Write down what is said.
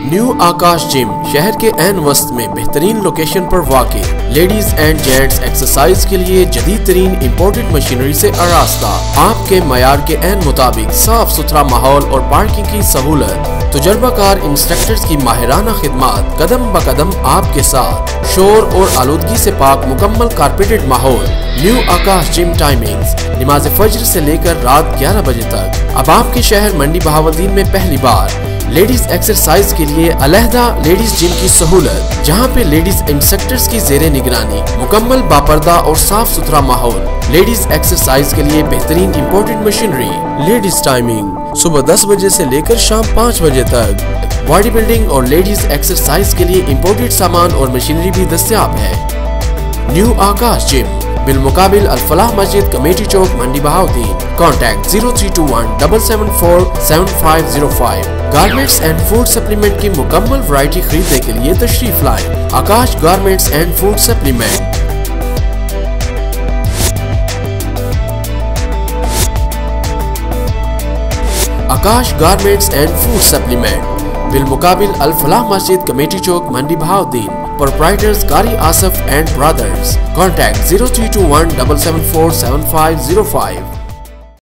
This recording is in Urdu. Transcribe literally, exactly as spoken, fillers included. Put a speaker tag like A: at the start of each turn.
A: نیو آکاش جم شہر کے عین وسط میں بہترین لوکیشن پر واقع لیڈیز اینڈ جینٹس ایکسرسائز کے لیے جدید ترین امپورٹڈ مشینری سے آراستہ، آپ کے معیار کے عین مطابق صاف ستھرا ماحول اور پارکنگ کی سہولت، تجربہ کار انسٹرکٹرز کی ماہرانہ خدمات، قدم بقدم آپ کے ساتھ، شور اور آلودگی سے پاک مکمل کارپیٹڈ ماحول۔ نیو آکاش جم ٹائمنگز نماز فجر سے لے کر رات گیارہ بجے تک۔ اب آپ کے شہر منڈی بہاولدین میں پہلی بار لیڈیز ایکسرسائز کے لیے علیحدہ لیڈیز جم کی سہولت، جہاں پہ لیڈیز انسٹرکٹرز کی زیر نگرانی مکمل باپردہ اور صاف ستھرا ماحول، لیڈیز ایکسرسائز کے لیے بہترین امپورٹڈ مشینری۔ لیڈیز ٹائمنگ صبح دس بجے سے لے کر شام پانچ بجے تک۔ باڈی بلڈنگ اور لیڈیز ایکسرسائز کے لیے امپورٹڈ سامان اور مشینری بھی دستیاب ہے۔ نیو آکاش جم بالمقابل الفلاح مسجد کمیٹی چوک Mandi Bahauddin. Contact zero three two one double seven four seven five zero five. Garments and food supplement کی مکمل ورائٹی خریدنے کے لیے تشریف لائیں۔ Akash garments and food supplement. Akash garments and food supplement بالمقابل الفلاح مسجد کمیٹی چوک Mandi بہاولدین۔ Proprietors Qari Asif and Brothers. Contact zero three two one seven seven four seven five zero five.